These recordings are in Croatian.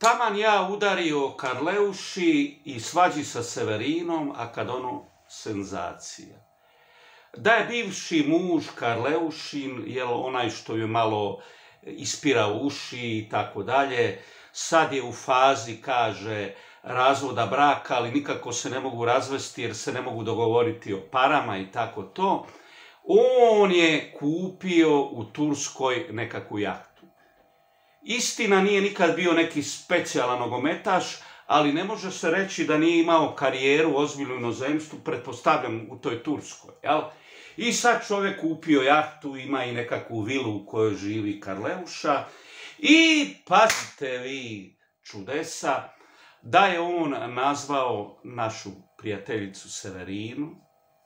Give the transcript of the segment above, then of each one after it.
taman ja udario Karleuši i svađi sa Severinom, a kad ono senzacija. Da je bivši muž Karleušin, jel onaj što je malo ispirao uši i tako dalje, sad je u fazi, kaže, razvoda braka, ali nikako se ne mogu razvesti jer se ne mogu dogovoriti o parama i tako to. On je kupio u Turskoj nekakvu jahtu. Istina, nije nikad bio neki specijalan nogometaš, ali ne može se reći da nije imao karijeru ozbiljnu u inozemstvu, pretpostavljam u toj Turskoj, jel? I sad čovjek kupio jahtu, ima i nekakvu vilu u kojoj živi Karleuša i pazite vi čudesa, da je on nazvao našu prijateljicu Severinu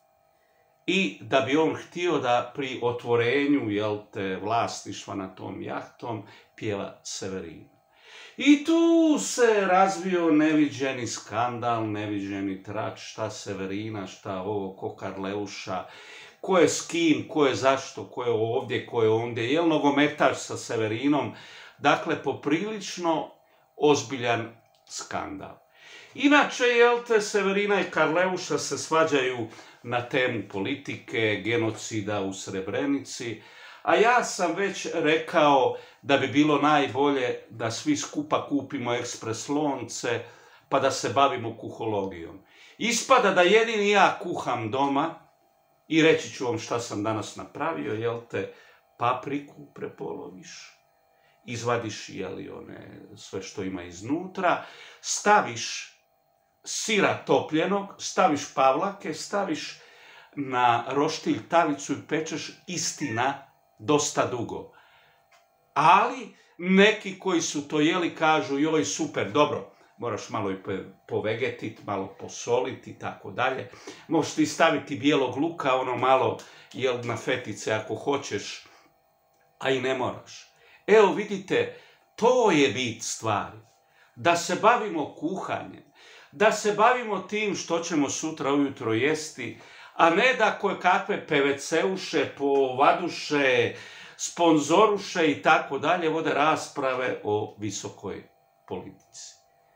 i da bi on htio da pri otvorenju, jel te, vlasništva na tom jahtom pjeva Severinu. I tu se razvio neviđeni skandal, neviđeni trač, šta Severina, šta ovo, ko Karleuša, ko je s kim, ko je zašto, ko je ovdje, ko je ondje, jel nogometaš sa Severinom, dakle poprilično ozbiljan skandal. Inače, jel te, Severina i Karleuša se svađaju na temu politike, genocida u Srebrenici, a ja sam već rekao da bi bilo najbolje da svi skupa kupimo ekspres lonce pa da se bavimo kuhologijom. Ispada da jedini ja kuham doma i reći ću vam šta sam danas napravio, jel te, papriku prepoloviš, izvadiš, jeli, one, sve što ima iznutra, staviš sira topljenog, staviš pavlake, staviš na roštilj tavicu i pečeš, istina, dosta dugo. Ali neki koji su to jeli kažu joj super, dobro, moraš malo i povegetiti, malo posoliti i tako dalje. Možeš ti staviti bijelog luka, ono malo, jel, na fetice ako hoćeš, a i ne moraš. Evo vidite, to je bit stvari. Da se bavimo kuhanjem, da se bavimo tim što ćemo sutra ujutro jesti, a ne da koje kakve PVC-uše, povaduše, sponzoruše i tako dalje vode rasprave o visokoj politici.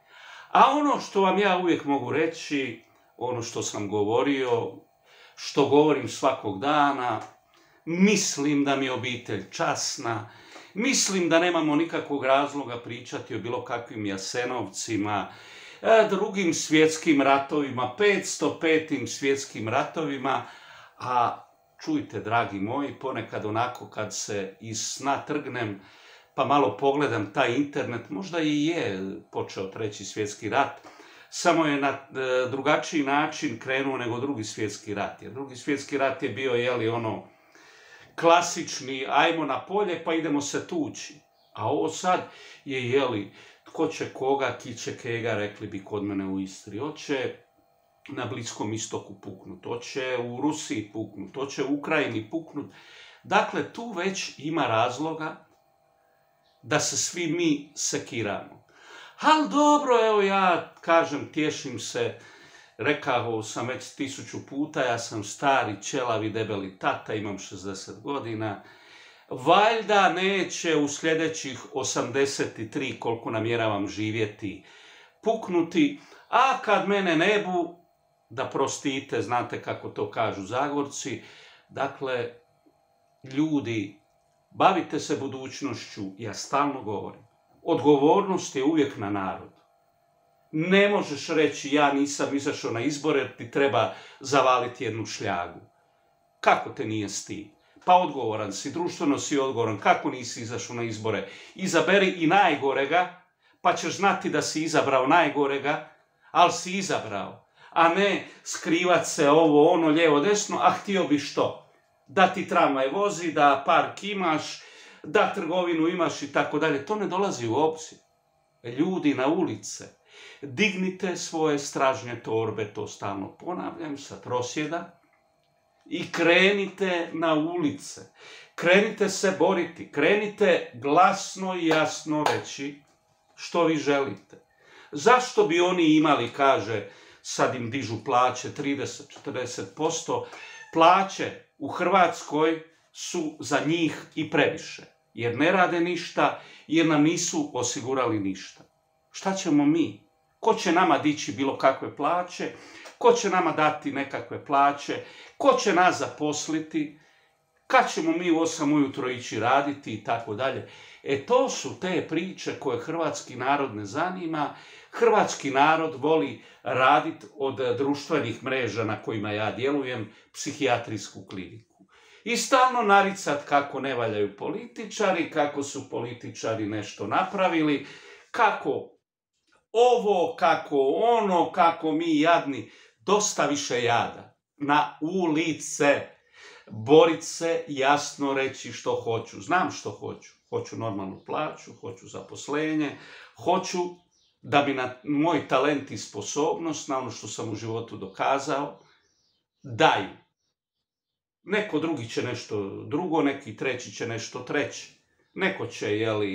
A ono što vam ja uvijek mogu reći, ono što sam govorio, što govorim svakog dana, mislim da mi je obitelj časna, mislim da nemamo nikakvog razloga pričati o bilo kakvim Jasenovcima, drugim svjetskim ratovima, 505. svjetskim ratovima, a čujte, dragi moji, ponekad onako kad se iz sna trgnem, pa malo pogledam taj internet, možda i je počeo 3. svjetski rat, samo je na drugačiji način krenuo nego 2. svjetski rat. Jer 2. svjetski rat je bio, jeli, ono, klasični, ajmo na polje pa idemo se tući. A ovo sad je, jeli, tko će koga, ki će kega, rekli bi kod mene u Istri. Hoće na Bliskom istoku puknut, hoće u Rusiji puknut, hoće u Ukrajini puknut. Dakle, tu već ima razloga da se svi mi sekiramo. Ali dobro, evo ja kažem, tješim se, rekao sam već 1000 puta, ja sam stari, ćelavi, debeli tata, imam 60 godina, valjda neće u sljedećih 83, koliko namjeravam živjeti, puknuti, a kad mene ne bu, da prostite, znate kako to kažu Zagorci, dakle, ljudi, bavite se budućnošću, ja stalno govorim, odgovornost je uvijek na narodu. Ne možeš reći ja nisam izašao na izbore jer ti treba zavaliti jednu šljagu. Kako te nije stid? Pa odgovoran si, društveno si odgovoran, kako nisi izašao na izbore? Izaberi i najgorega, pa ćeš znati da si izabrao najgorega, ali si izabrao. A ne skrivat se ovo, ono, lijevo, desno, a htio bi što? Da ti tramvaj vozi, da park imaš, da trgovinu imaš i tako dalje. To ne dolazi u obzir. Ljudi na ulice, dignite svoje stražnje torbe, to stalno ponavljam, sa prosjeda, i krenite na ulice. Krenite se boriti, krenite glasno i jasno reći što vi želite. Zašto bi oni imali, kaže, sad im dižu plaće 30-40%, plaće u Hrvatskoj su za njih i previše, jer ne rade ništa, jer nam nisu osigurali ništa. Šta ćemo mi? Ko će nama dići bilo kakve plaće? Ko će nama dati nekakve plaće? Ko će nas zaposliti? Kad ćemo mi u 8 ujutro ići raditi i tako dalje? To su te priče koje hrvatski narod ne zanima. Hrvatski narod voli raditi od društvenih mreža na kojima ja djelujem, psihijatrijsku kliniku. I stalno naricat kako ne valjaju političari, kako su političari nešto napravili, kako ovo, kako ono, kako mi jadni. Dosta više jada. Na ulice. Borit se, jasno reći što hoću. Znam što hoću. Hoću normalnu plaću, hoću zaposlenje, hoću da bi na moj talent i sposobnost, na ono što sam u životu dokazao, daju. Neko drugi će nešto drugo, neki treći će nešto treće. Neko će,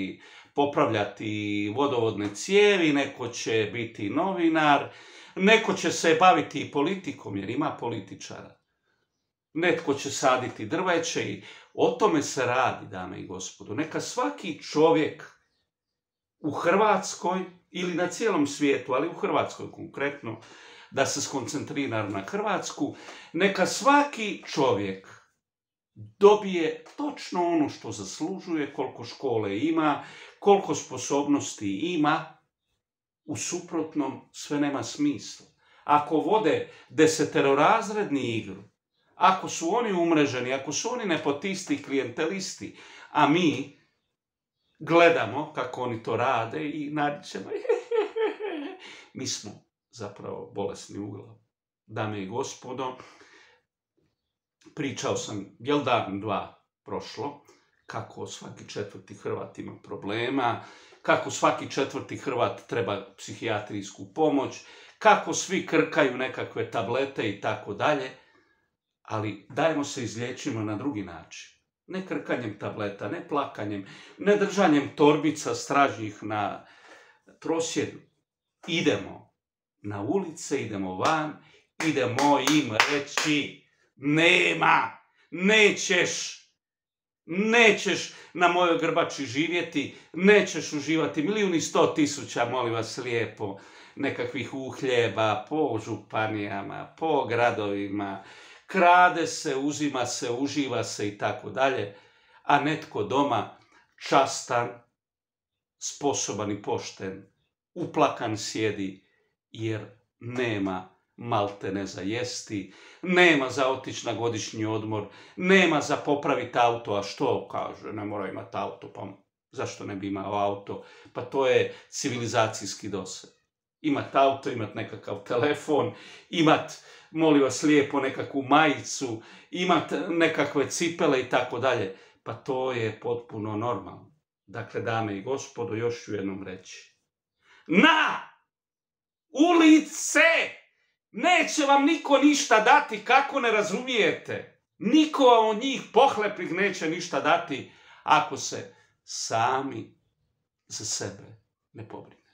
popravljati vodovodne cijevi, neko će biti novinar, neko će se baviti politikom, jer ima političara. Netko će saditi drveće i o tome se radi, dame i gospodo. Neka svaki čovjek u Hrvatskoj ili na cijelom svijetu, ali u Hrvatskoj konkretno, da se skoncentrira na Hrvatsku, neka svaki čovjek dobije točno ono što zaslužuje, koliko škole ima, koliko sposobnosti ima. U suprotnom sve nema smisla. Ako vode deseterorazredni igru, ako su oni umreženi, ako su oni nepotisti i klijentelisti, a mi gledamo kako oni to rade i naričemo, mi smo zapravo bolesni u glavu. Dame i gospodo, pričao sam, dan, dva prošlo, kako svaki 4. Hrvat ima problema, kako svaki 4. Hrvat treba psihijatrijsku pomoć, kako svi krkaju nekakve tablete i tako dalje, ali dajmo se izliječimo na drugi način. Ne krkanjem tableta, ne plakanjem, ne držanjem torbica stražnjih na prosvjedu. Idemo na ulice, idemo van, idemo im reći nema, nećeš na mojoj grbači živjeti, nećeš uživati 1.100.000, molim vas lijepo, nekakvih uhljeba po županijama, po gradovima, krade se, uzima se, uživa se i tako dalje, a netko doma častan, sposoban i pošten, uplakan sjedi jer nema maltene za jesti, nema za otići na godišnji odmor, nema za popraviti auto, a što kaže, ne mora imati auto, pa zašto ne bi imao auto? Pa to je civilizacijski doseg. Imat auto, imat nekakav telefon, imat, molim vas lijepo, nekakvu majicu, imat nekakve cipele i tako dalje. Pa to je potpuno normalno. Dakle, dame i gospodo, još ću jednom reći. Na ulice! Neće vam niko ništa dati, kako ne razumijete. Niko vam od njih pohlepnih neće ništa dati ako se sami za sebe ne pobrinu.